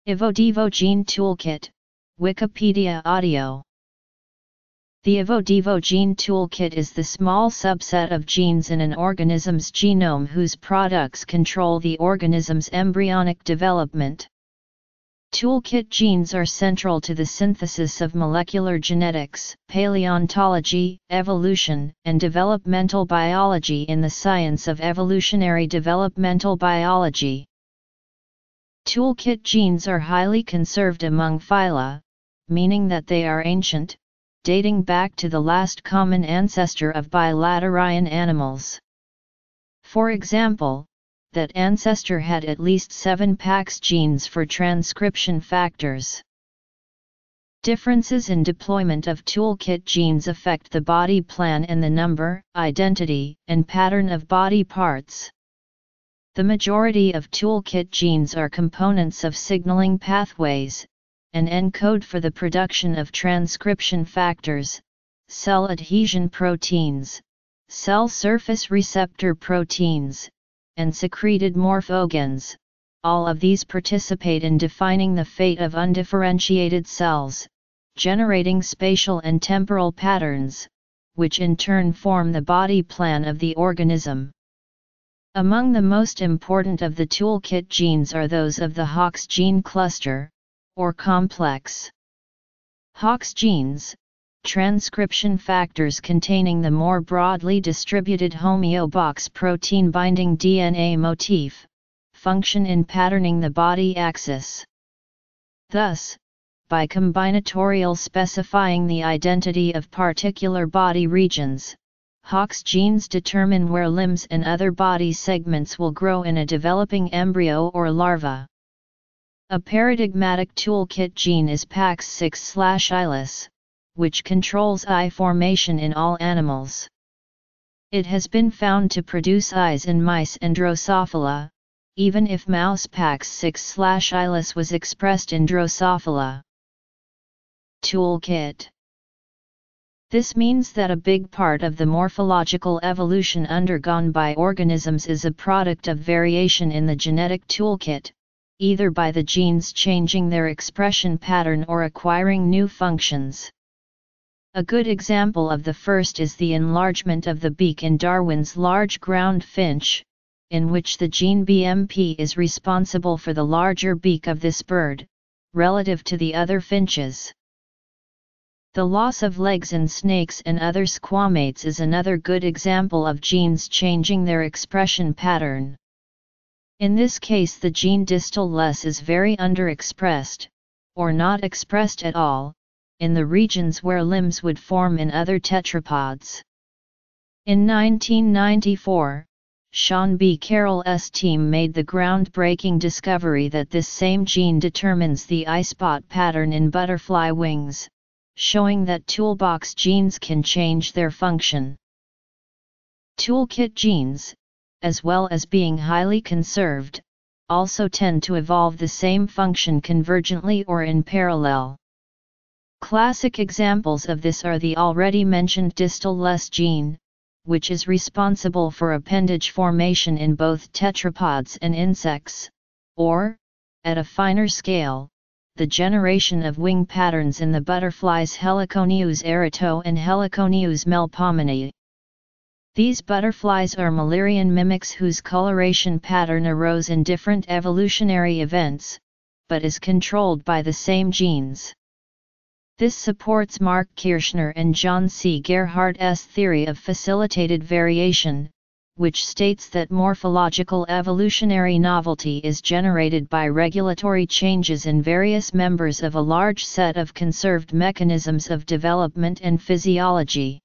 EvoDevo Gene Toolkit, Wikipedia Audio. The EvoDevo Gene Toolkit is the small subset of genes in an organism's genome whose products control the organism's embryonic development. Toolkit genes are central to the synthesis of molecular genetics, paleontology, evolution, and developmental biology in the science of evolutionary developmental biology. Toolkit genes are highly conserved among phyla, meaning that they are ancient, dating back to the last common ancestor of bilaterian animals. For example, that ancestor had at least 7 PAX genes for transcription factors. Differences in deployment of toolkit genes affect the body plan and the number, identity, and pattern of body parts. The majority of toolkit genes are components of signaling pathways, and encode for the production of transcription factors, cell adhesion proteins, cell surface receptor proteins, and secreted morphogens. All of these participate in defining the fate of undifferentiated cells, generating spatial and temporal patterns, which in turn form the body plan of the organism. Among the most important of the toolkit genes are those of the Hox gene cluster, or complex. Hox genes, transcription factors containing the more broadly distributed homeobox protein-binding DNA motif, function in patterning the body axis. Thus, by combinatorial specifying the identity of particular body regions, Hox genes determine where limbs and other body segments will grow in a developing embryo or larva. A paradigmatic toolkit gene is PAX6/ILIS, which controls eye formation in all animals. It has been found to produce eyes in mice and Drosophila, even if mouse PAX6/ILIS was expressed in Drosophila. Toolkit. This means that a big part of the morphological evolution undergone by organisms is a product of variation in the genetic toolkit, either by the genes changing their expression pattern or acquiring new functions. A good example of the first is the enlargement of the beak in Darwin's large ground finch, in which the gene BMP is responsible for the larger beak of this bird, relative to the other finches. The loss of legs in snakes and other squamates is another good example of genes changing their expression pattern. In this case, the gene distal LES is very underexpressed, or not expressed at all, in the regions where limbs would form in other tetrapods. In 1994, Sean B. Carroll's team made the groundbreaking discovery that this same gene determines the eye spot pattern in butterfly wings, showing that toolbox genes can change their function. Toolkit genes, as well as being highly conserved, also tend to evolve the same function convergently or in parallel. Classic examples of this are the already mentioned distal LES gene, which is responsible for appendage formation in both tetrapods and insects, or, at a finer scale, the generation of wing patterns in the butterflies Heliconeus erito and Heliconeus melpomene. These butterflies are Müllerian mimics whose coloration pattern arose in different evolutionary events, but is controlled by the same genes. This supports Mark Kirschner and John C. Gerhardt's theory of facilitated variation, which states that morphological evolutionary novelty is generated by regulatory changes in various members of a large set of conserved mechanisms of development and physiology.